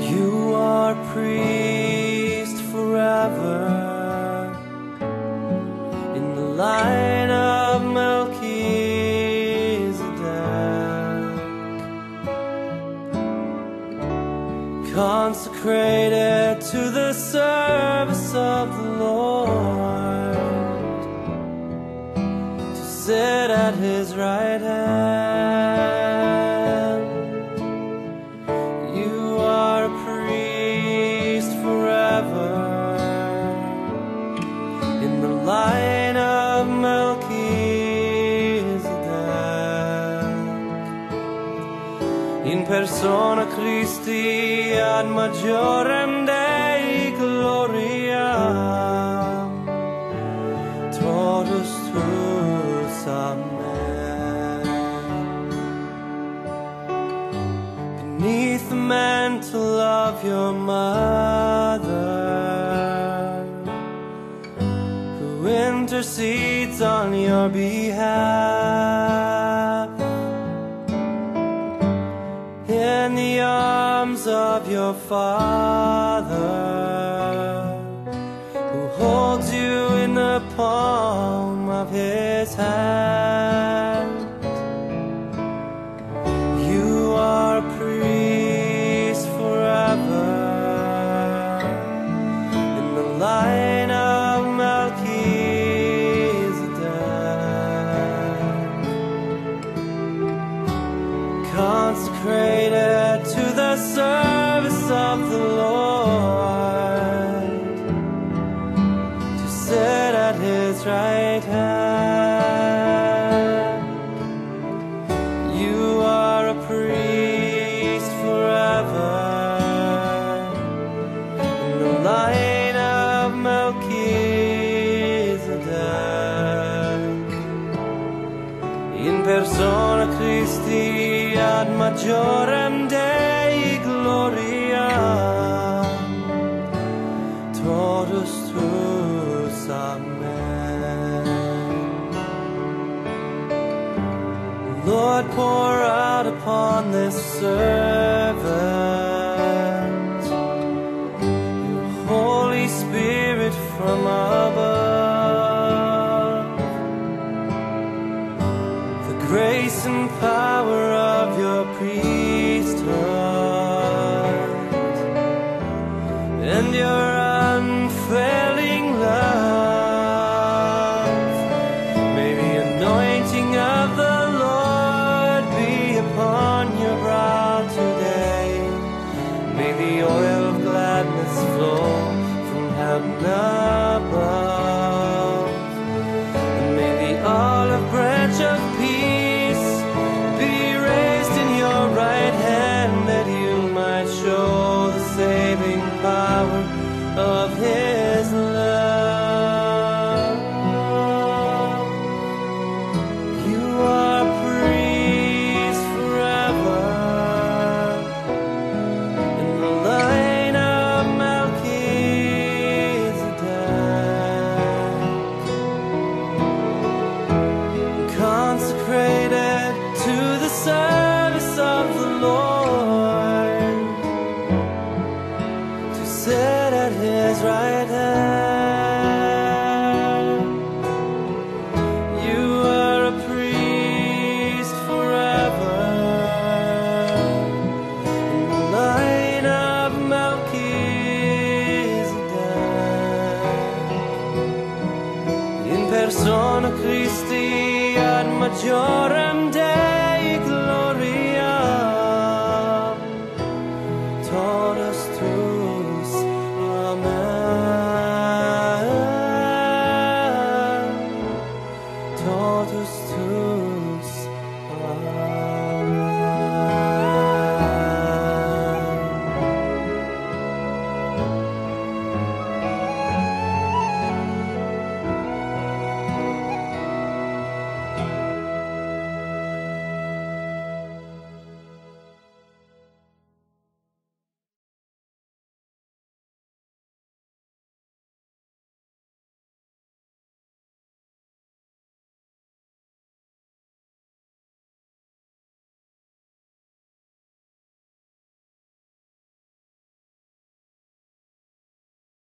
You are priest forever in the line of Melchizedek, consecrated to the service of the Lord, to sit at His right hand. You are a priest forever in the line of Melchizedek, in persona Christi ad majorem Dei gloria, totus tuus, amen. Beneath the mantle of your mother, who intercedes on your behalf, in the arms of your Father, who holds you in the palm of His hand. You are a priest forever in the line of Melchizedek, consecrated to the service of the Lord, to sit at His right hand. You are a priest forever in the line of Melchizedek, in persona Christi ad majorem Dei gloria, totus tuus, amen. Lord, pour out upon this servant your Holy Spirit from above, the grace and power of your priesthood, and your unfailing love. May the anointing of the Lord be upon your brow today. May the oil of gladness flow from heaven above, and may the olive branch of peace be raised in your right hand, that you might show the saving power of His love. You are priest forever in the line of Melchizedek, consecrated to the service of the Lord, to sit at His right hand. You are a priest forever in the line of Melchizedek, in persona Christi ad majorem Dei gloria, totus tuus.